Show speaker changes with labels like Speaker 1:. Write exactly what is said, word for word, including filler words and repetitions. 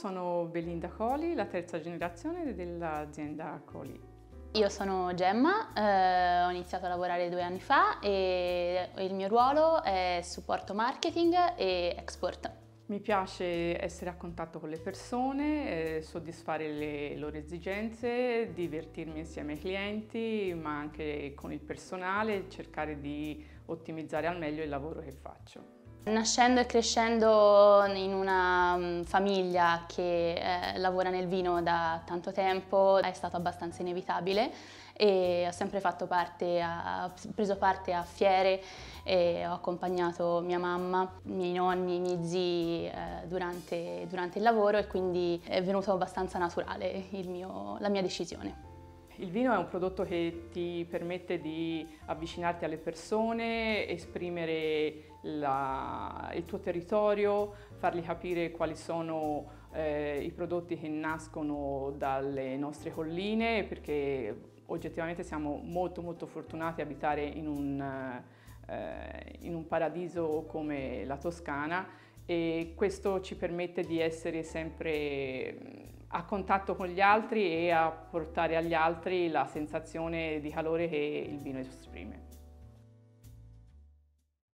Speaker 1: Sono Belinda Coli, la terza generazione dell'azienda Coli.
Speaker 2: Io sono Gemma, eh, ho iniziato a lavorare due anni fa e il mio ruolo è supporto marketing e export.
Speaker 1: Mi piace essere a contatto con le persone, eh, soddisfare le loro esigenze, divertirmi insieme ai clienti, ma anche con il personale, cercare di ottimizzare al meglio il lavoro che faccio.
Speaker 2: Nascendo e crescendo in una famiglia che eh, lavora nel vino da tanto tempo è stato abbastanza inevitabile e ho sempre fatto parte, a, preso parte a fiere e ho accompagnato mia mamma, i miei nonni, i miei zii eh, durante, durante il lavoro e quindi è venuto abbastanza naturale il mio, la mia decisione.
Speaker 1: Il vino è un prodotto che ti permette di avvicinarti alle persone, esprimere la, il tuo territorio, fargli capire quali sono eh, i prodotti che nascono dalle nostre colline, perché oggettivamente siamo molto molto fortunati ad abitare in un, eh, in un paradiso come la Toscana e questo ci permette di essere sempre a contatto con gli altri e a portare agli altri la sensazione di calore che il vino esprime.